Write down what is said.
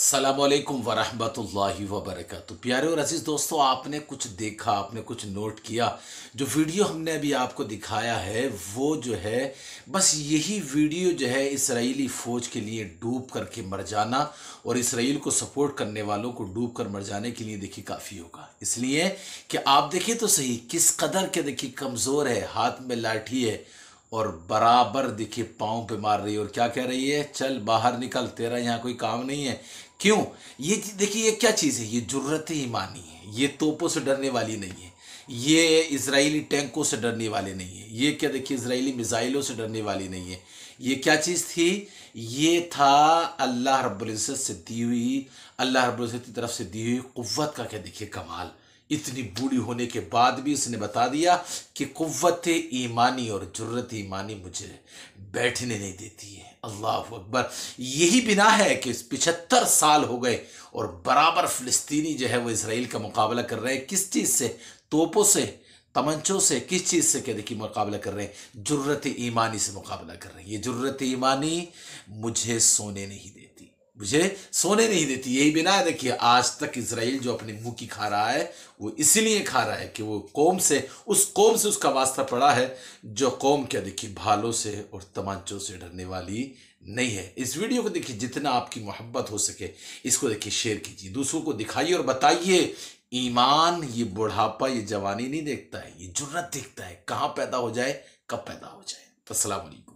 अस्सलामुअलैकुम वरहमतुल्लाहि वबरकातुहू। प्यारे और अजीज़ दोस्तों, आपने कुछ देखा, आपने कुछ नोट किया। जो वीडियो हमने अभी आपको दिखाया है वो जो है, बस यही वीडियो जो है इसराइली फ़ौज के लिए डूब करके मर जाना और इसराइल को सपोर्ट करने वालों को डूब कर मर जाने के लिए देखिए काफ़ी होगा। इसलिए कि आप देखिए तो सही किस कदर के देखिए कमज़ोर है, हाथ में लाठी है और बराबर देखिए पाँव पे मार रही है और क्या कह रही है, चल बाहर निकल, तेरा यहाँ कोई काम नहीं है। क्यों? ये देखिए ये क्या चीज़ है, ये जुर्रत ईमानी है। ये तोपों से डरने वाली नहीं है, ये इजरायली टैंकों से डरने वाले नहीं है, ये क्या देखिए इजरायली मिसाइलों से डरने वाली नहीं है। ये क्या चीज़ थी? ये था अल्लाह रब्बुल इज़्ज़त से दी हुई, अल्लाह रब्बुल इज़्ज़त की तरफ से दी हुई कुव्वत का क्या देखिए कमाल। इतनी बूढ़ी होने के बाद भी उसने बता दिया कि कुव्वत ईमानी और जुर्रत ईमानी मुझे बैठने नहीं देती है। अल्लाह अकबर। यही बिना है कि 75 साल हो गए और बराबर फिलिस्तीनी जो है वो इसराइल का मुकाबला कर रहे हैं। किस चीज़ से? तोपों से, तमंचों से, किस चीज़ से क्या देखिए मुकाबला कर रहे हैं? जुर्रत ईमानी से मुकाबला कर रहे हैं। ये जुर्रत ईमानी मुझे सोने नहीं देती, मुझे सोने नहीं देती। यही बिना है देखिए आज तक इसराइल जो अपने मुंह की खा रहा है वो इसीलिए खा रहा है कि वो कौम से, उस कौम से उसका वास्ता पड़ा है जो कौम क्या देखिए भालों से और तमांचों से डरने वाली नहीं है। इस वीडियो को देखिए जितना आपकी मोहब्बत हो सके इसको देखिए शेयर कीजिए, दूसरों को दिखाइए और बताइए ईमान ये बुढ़ापा ये जवानी नहीं देखता है, ये जुर्रत देखता है। कहाँ पैदा हो जाए, कब पैदा हो जाए। अस्सलाम वालेकुम।